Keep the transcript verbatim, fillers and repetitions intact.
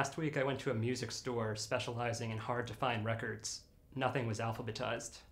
Last week I went to a music store specializing in hard to find records. Nothing was alphabetized.